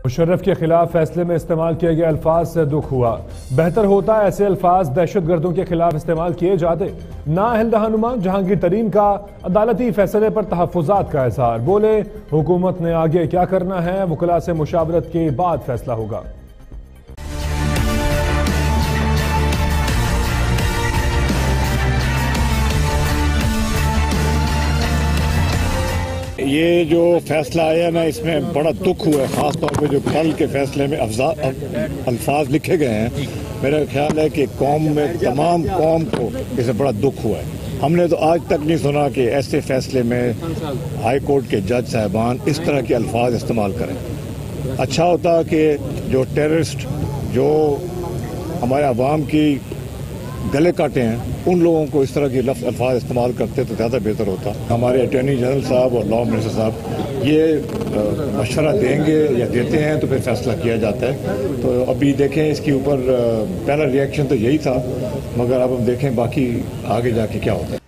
मुशर्रफ के खिलाफ फैसले में इस्तेमाल किए गए अल्फाज से दुख हुआ। बेहतर होता ऐसे अल्फाज दहशतगर्दों के खिलाफ इस्तेमाल किए जाते। नाअहल रहनुमा जहांगीर तरीन का अदालती फैसले पर तहफ्फुज़ात का इज़हार। बोले, हुकूमत ने आगे क्या करना है वकला से मुशावरत के बाद फैसला होगा। ये जो फैसला आया ना, इसमें बड़ा दुख हुआ है। ख़ास तौर पे जो कल के फैसले में अल्फाज लिखे गए हैं, मेरा ख्याल है कि कौम में तमाम कौम को इससे बड़ा दुख हुआ है। हमने तो आज तक नहीं सुना कि ऐसे फैसले में हाई कोर्ट के जज साहबान इस तरह के अल्फाज इस्तेमाल करें। अच्छा होता कि जो टेररिस्ट जो हमारे अवाम की गले काटे हैं, उन लोगों को इस तरह के अल्फाज इस्तेमाल करते तो ज़्यादा बेहतर होता। हमारे अटॉर्नी जनरल साहब और लॉ मिनिस्टर साहब ये मशवरा देंगे या देते हैं तो फिर फैसला किया जाता है। तो अभी देखें, इसके ऊपर पहला रिएक्शन तो यही था, मगर अब हम देखें बाकी आगे जाके क्या होता है।